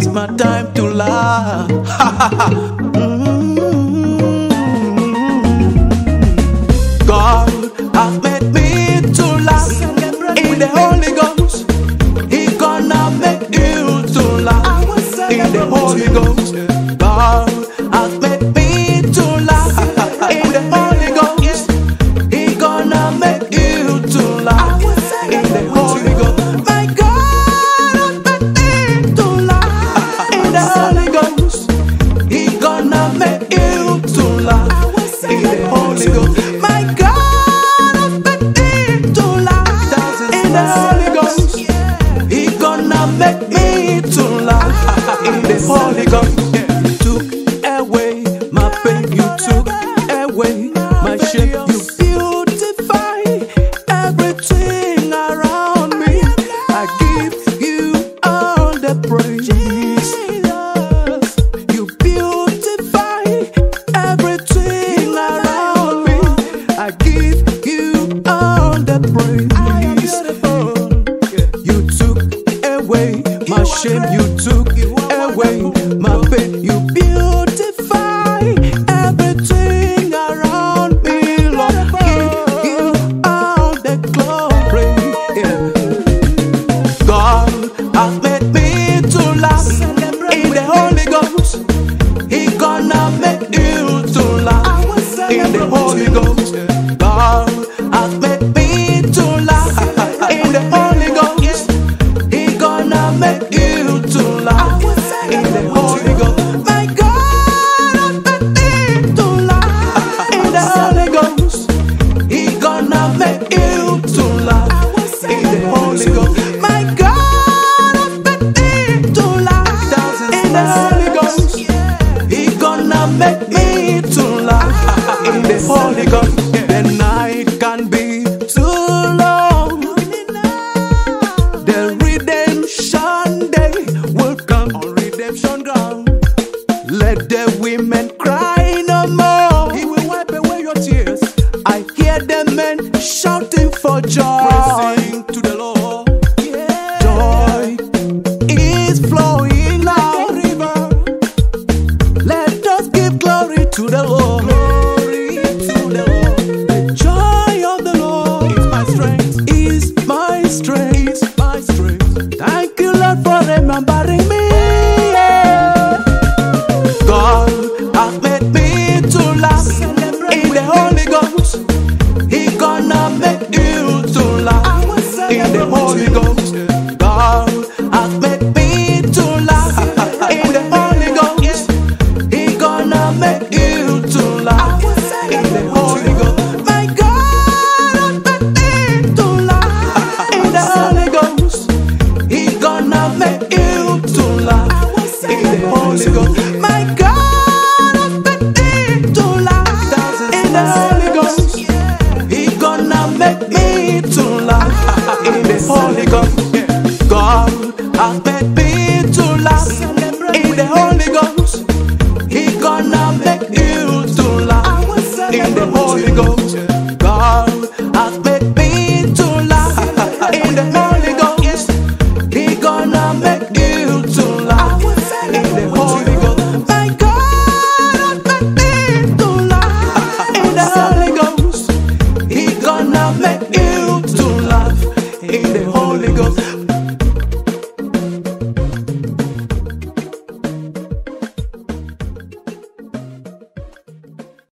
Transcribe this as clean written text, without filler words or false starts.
my time to laugh. God has made me to laugh in the Holy Ghost. He gonna make you to laugh in the Holy Ghost. God has made me to laugh in the Holy Ghost. He gonna make you to laugh in the Holy Ghost. My God has made me to laugh in the Holy Ghost. He gonna make you to laugh in the Holy Ghost. My God has made me to laugh in the Holy Ghost. He gonna make me to laugh in the Holy Ghost. You took away my pain, you took away my shame, you beautify everything around me. I give you all the praise. You beautify everything around me. I give you all the praise. You took away my shame, you took away my pain, you beautify everything around me. Lord, give you all the glory. God has made me to laugh in the Holy Ghost. He gonna make you to laugh in the Holy Ghost. God has made me to laugh in the Holy Ghost. He gonna make you to laugh in the Holy Ghost. My God has made me to laugh in the Holy Ghost. He gonna make you to laugh in the Holy Ghost. My God has made me to laugh in the Holy Ghost. He gonna make me to laugh in the Holy Ghost. The night can be too long. The redemption day will come on redemption ground. Let the women cry no more. He will wipe away your tears. I hear the men shouting for joy. Praising to the Lord. Joy is flowing now. Let us give glory to the Lord. Glory to the Lord. The joy of the Lord is my strength. Is my strength. Is my strength. Thank you, Lord, for remembering me. God has made me to laugh in the Holy Ghost. He gonna make you to laugh in the Holy Ghost. God has made me to laugh in the Holy Ghost. He gonna make you to laugh in the Holy Ghost. My God has made me to laugh in the Holy Ghost. He gonna make you to laugh in the Holy Ghost. My God has made me to laugh in the Holy Ghost. He gonna make me to laugh in the Holy Ghost. God has made me